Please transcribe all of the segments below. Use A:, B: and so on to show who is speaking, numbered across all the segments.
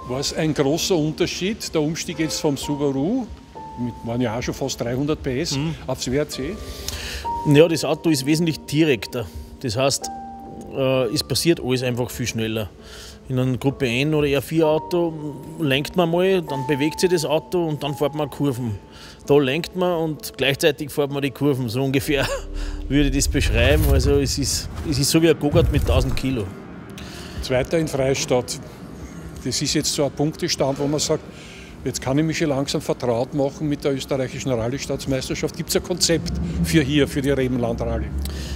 A: War es ein großer Unterschied, der Umstieg jetzt vom Subaru, waren ja auch schon fast 300 PS, aufs WRC?
B: Ja, das Auto ist wesentlich direkter. Das heißt, es passiert alles einfach viel schneller. In einem Gruppe N oder R4 Auto lenkt man mal, dann bewegt sich das Auto und dann fährt man Kurven. Da lenkt man und gleichzeitig fährt man die Kurven. So ungefähr würde ich das beschreiben. Also es ist so wie ein Go-Kart mit 1000 Kilo.
A: Zweiter in Freistadt. Das ist jetzt so ein Punktestand, wo man sagt, jetzt kann ich mich schon langsam vertraut machen mit der österreichischen Rallye-Staatsmeisterschaft. Gibt es ein Konzept für die Rebenland-Rallye?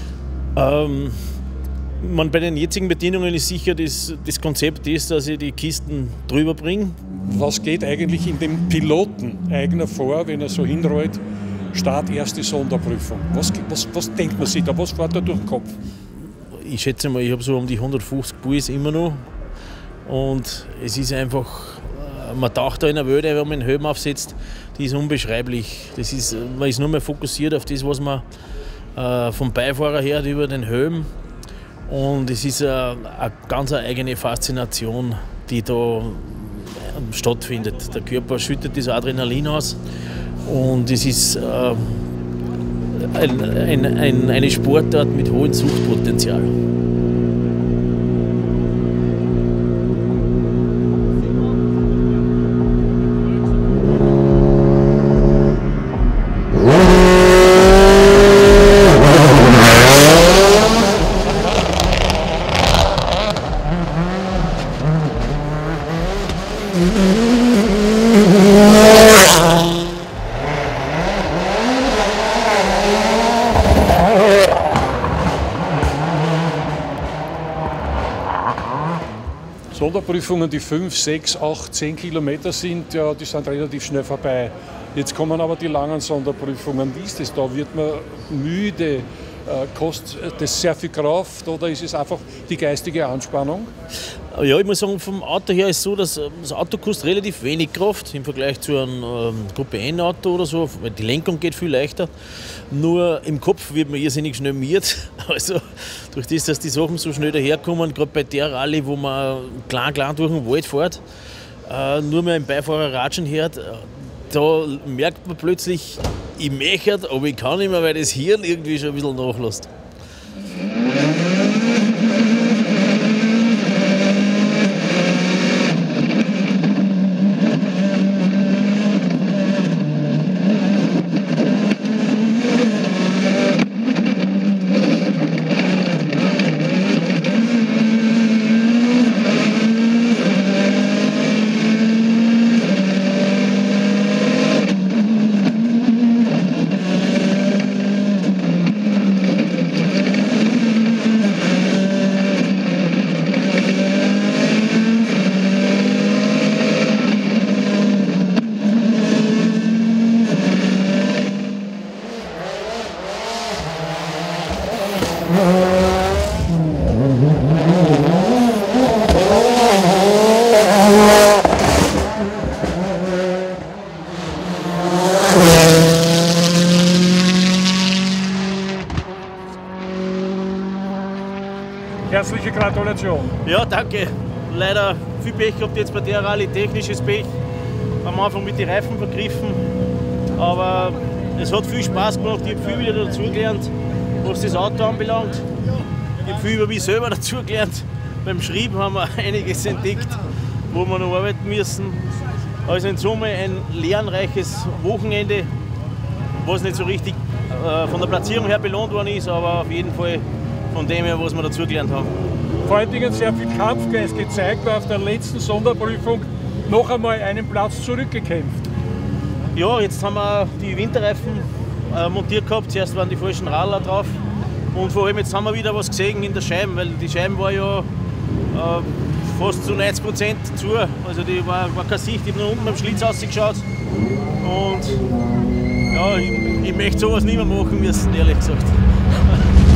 B: Bei den jetzigen Bedingungen ist sicher das Konzept ist, dass ich die Kisten drüber bringe.
A: Was geht eigentlich in dem Piloten eigener vor, wenn er so hinrollt, Start erste Sonderprüfung? Was denkt man sich da? Was fährt da durch den Kopf?
B: Ich schätze mal, ich habe so um die 150 Puls immer noch. Und es ist einfach, man taucht da in eine Welt, wenn man den Helm aufsetzt, die ist unbeschreiblich. Man ist nur mehr fokussiert auf das, was man vom Beifahrer her über den Helm. Und es ist eine ganz eigene Faszination, die da stattfindet. Der Körper schüttet das Adrenalin aus und es ist eine Sportart mit hohem Suchtpotenzial.
A: Sonderprüfungen, die 5, 6, 8, 10 Kilometer sind, ja, die sind relativ schnell vorbei. Jetzt kommen aber die langen Sonderprüfungen. Wie ist das da? Wird man müde? Kostet das sehr viel Kraft oder ist es einfach die geistige Anspannung?
B: Ja, ich muss sagen, vom Auto her ist es so, dass das Auto kostet relativ wenig Kraft im Vergleich zu einem Gruppe N Auto oder so. Die Lenkung geht viel leichter. Nur im Kopf wird man irrsinnig schnell miert. Also durch das, dass die Sachen so schnell daherkommen, gerade bei der Rallye, wo man klein durch den Wald fährt, nur mehr im Beifahrer ratschen hört, da merkt man plötzlich, ich möchte, aber ich kann nicht mehr, weil das Hirn irgendwie schon ein bisschen nachlässt.
A: Herzliche Gratulation.
B: Ja, danke. Leider viel Pech gehabt jetzt bei der Rallye, technisches Pech. Am Anfang mit den Reifen vergriffen. Aber es hat viel Spaß gemacht, ich habe viel wieder dazugelernt, was das Auto anbelangt. Ich habe viel über mich selber dazugelernt. Beim Schreiben haben wir einiges entdeckt, wo wir noch arbeiten müssen. Also in Summe ein lernreiches Wochenende, was nicht so richtig von der Platzierung her belohnt worden ist, aber auf jeden Fall von dem her, was wir dazugelernt haben.
A: Vor allen Dingen sehr viel Kampfgeist gezeigt, weil auf der letzten Sonderprüfung noch einmal einen Platz zurückgekämpft.
B: Ja, jetzt haben wir die Winterreifen montiert gehabt. Zuerst waren die falschen Radler drauf. Und vor allem jetzt haben wir wieder was gesehen in der Scheibe, weil die Scheibe war ja fast zu 90% zu. Also die war kein Sicht, ich habe nur unten beim Schlitz rausgeschaut. Und ja, ich möchte sowas nicht mehr machen müssen, ehrlich gesagt.